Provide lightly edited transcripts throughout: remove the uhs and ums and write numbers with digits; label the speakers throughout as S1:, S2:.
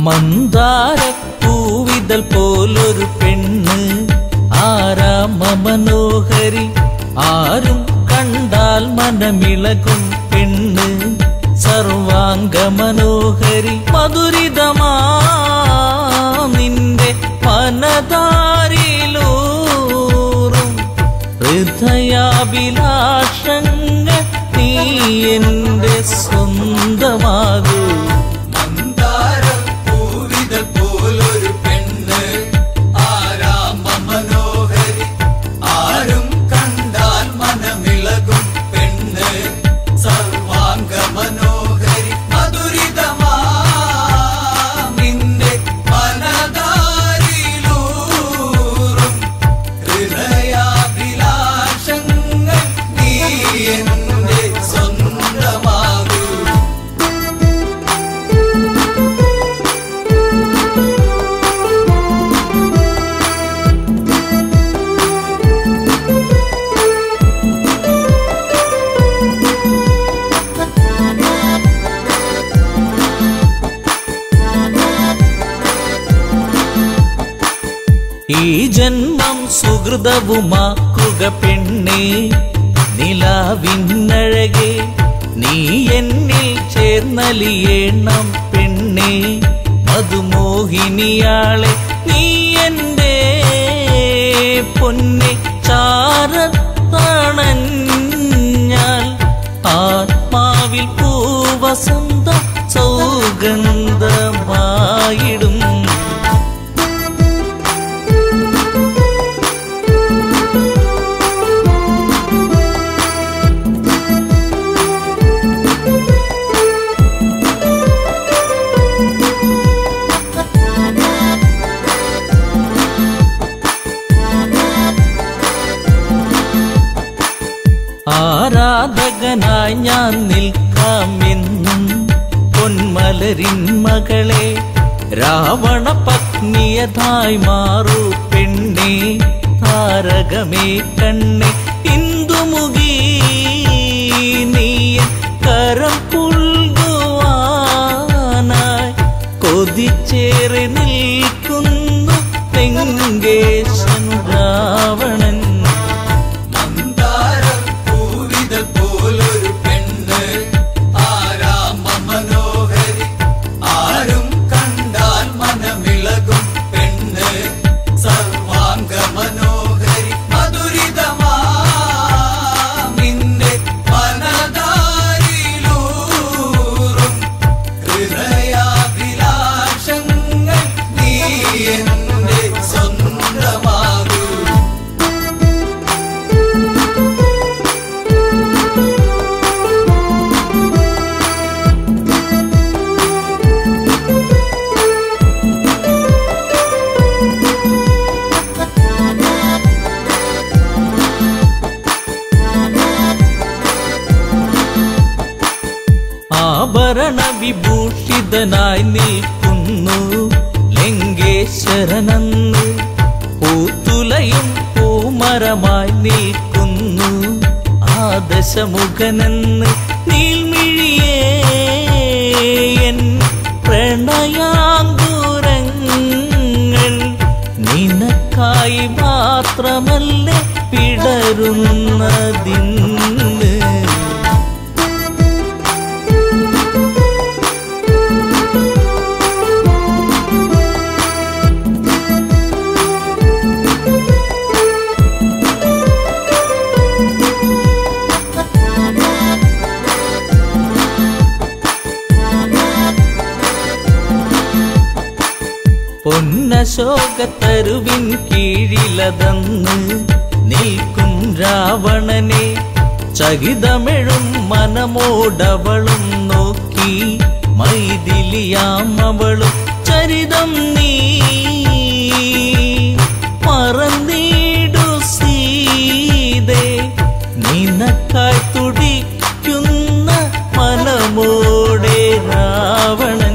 S1: മന്ദാര പൂവിതൽ പോലൊരു പെണ്ണ് ആരാമ മനോഹരി ആരും കണ്ടാൽ മനമിളകും പെണ്ണ് സർവാംഗ മനോഹരി മധുരിതമാ നിന്റെ മനതാരിലൂറും ഹൃദയാഭിലാഷങ്ങൾ നീ എന്റെ സ്വന്തമാകൂ ഈ ജന്മം സുഹൃതവുമാക്കുക പെണ്ണേ നിലാവിന്നഴകെ നീ എന്നിൽ ചേർന്നലിയേണം പെണ്ണേ മധുമോഹിനിയാളെ നീ എന്റെ പൊന്നെ ചാരത്തണഞ്ഞാൽ ആത്മാവിൽ പൂവസന്ത സൗഗന്ധമായിടും ആരാധകനായി ഞാൻ നിൽക്കാമെന്നും പൊന്മലരിൻ മകളെ രാവണ പത്നിയതായി മാറൂ പെണ്ണേ താരകമേ കണ്ണേ ഇന്ദുമുഖി നീ കരം പുൽകുവാനായി കൊതിച്ചേറി നിൽക്കുന്നു ലങ്കേശൻ രാവണൻ ആഭരണ വിഭൂഷിതനായി നിൽക്കുന്നു ലങ്കേശ്വരനന്ന് പൂത്തുലയും പൂമരമായി നിൽക്കുന്നു ആദശമുഖനെന്ന് നീൽമിഴിയേ എൻ പ്രണയാങ്കുരങ്ങൾ നിനക്കായി മാത്രമല്ലേ പിടരുന്നതിന്ന് പൊന്നശോകത്തരുവിൻ കീഴിലതന്ന് നിൽക്കും രാവണനെ ചകിതമെഴും മനമോടവളും നോക്കി മൈഥിലിയാം അവളും ചരിതം നീ മറന്നിടു സീതേ നിനക്കായി തുടിക്കുന്ന മനമോടെ രാവണൻ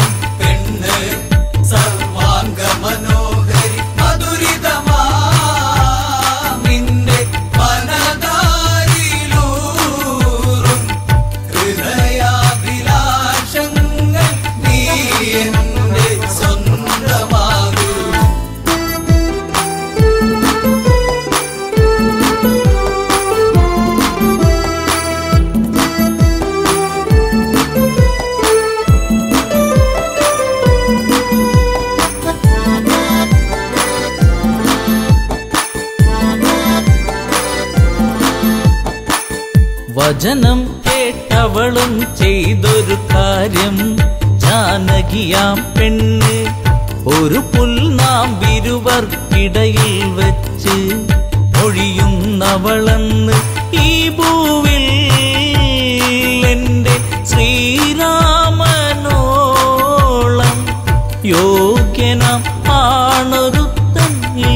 S2: സർവാംഗ മനോഹരി മധുരിതമാ എന്റെ സ്വന്തമാകൂ.
S1: വചനം കേട്ടവളും ചെയ്തൊരു കാര്യം, ജാനകിയാം പെണ്ണ് ഒരു പുൽനാമ്പിരുവർക്കിടയിൽ വെച്ച് ഒഴിയുന്നവളെന്ന് ഈ ഭൂവിൽ എന്റെ ശ്രീരാമനോളം യോഗ്യനാം ആണൊരുത്തൻ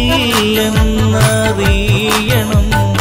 S1: ഇല്ലെന്നറിയണം.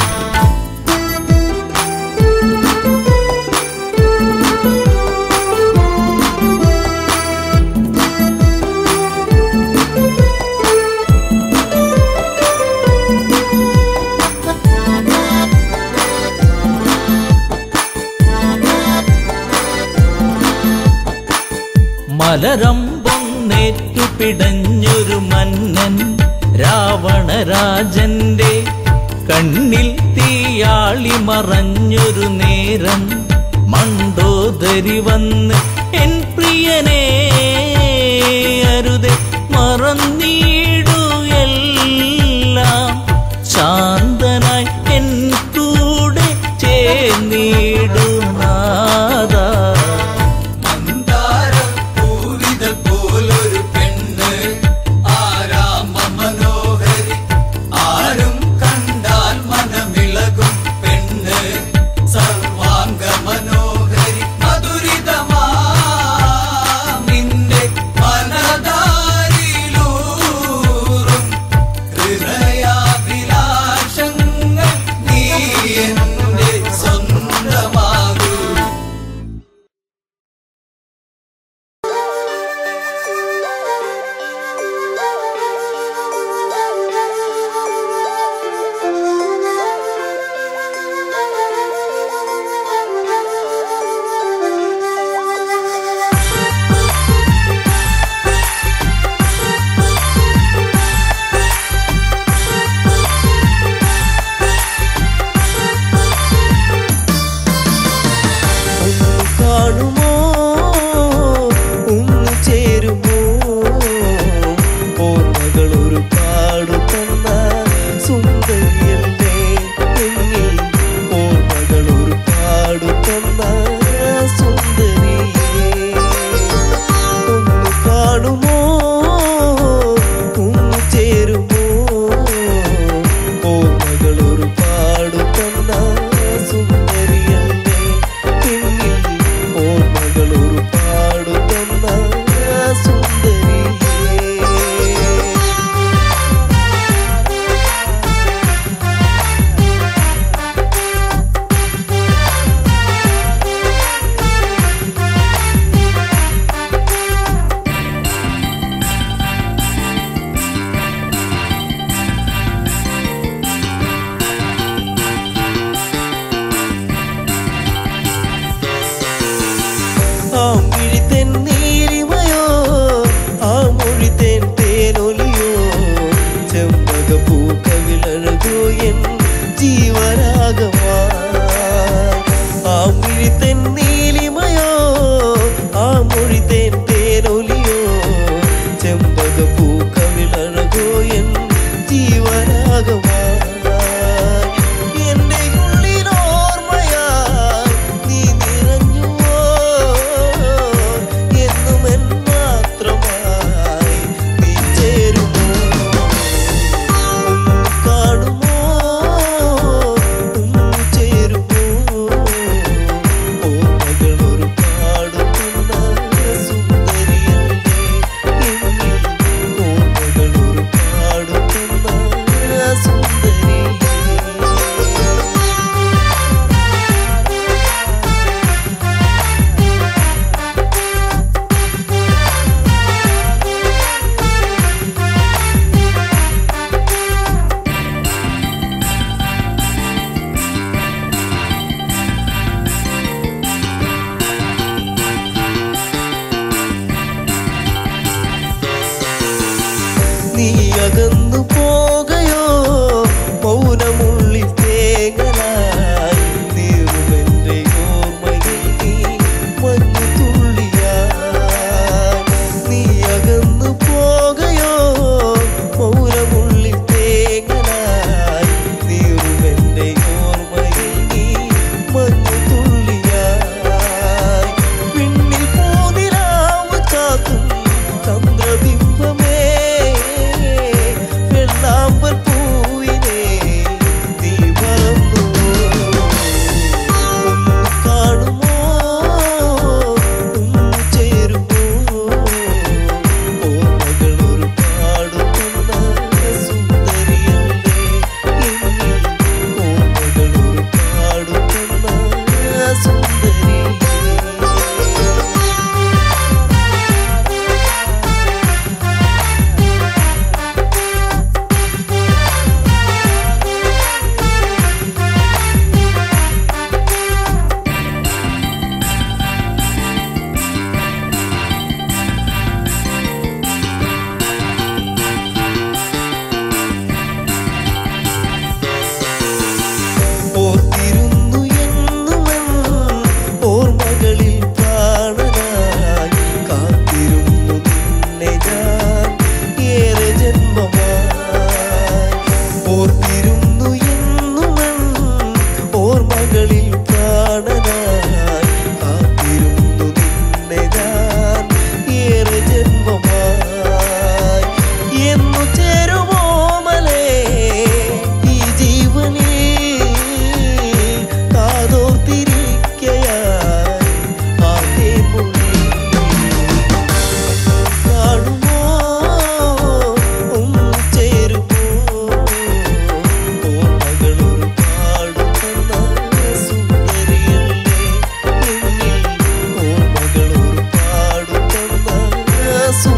S1: മലരമ്പൊന്നേറ്റു പിടഞ്ഞൊരു മന്നൻ രാവണരാജന്റെ കണ്ണിൽ തീയാളി മറഞ്ഞൊരു നേരം മണ്ടോദരി വന്ന് എൻ പ്രിയനെ അരുതെ മറന്നീടു എല്ലാം, ശാന്തനായി എൻ കൂടെ ചേർന്നിടു നാദാ.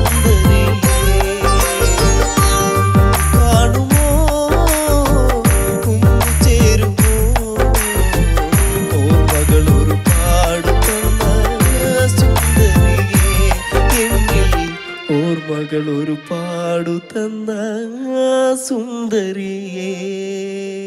S3: സുന്ദരിയേ കാണുമോ ചേരുമോ ഓർമ്മകൾ ഒരുപാട് തന്ന സുന്ദരിയേ എന്നിൽ ഓർമ്മകൾ ഒരുപാട് തന്ന സുന്ദരിയേ